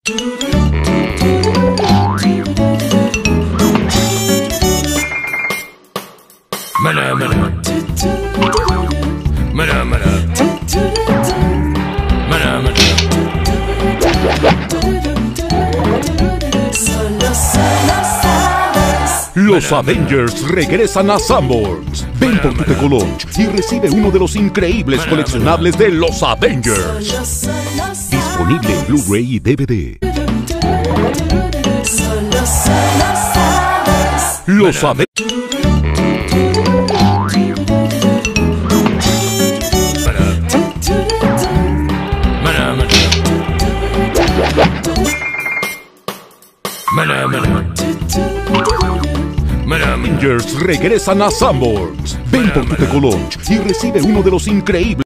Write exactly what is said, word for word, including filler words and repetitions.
Mana, mana. Mana, mana. Mana, mana. Los Avengers regresan a Sanborns. Ven por tu Tecolunch y recibe uno de los increíbles coleccionables de los Avengers. Disponible en Blu-ray y D V D. Los Avengers. Mana, mana. Avengers regresan a Sanborns. Ven por tu Tecolunch y recibe uno de los increíbles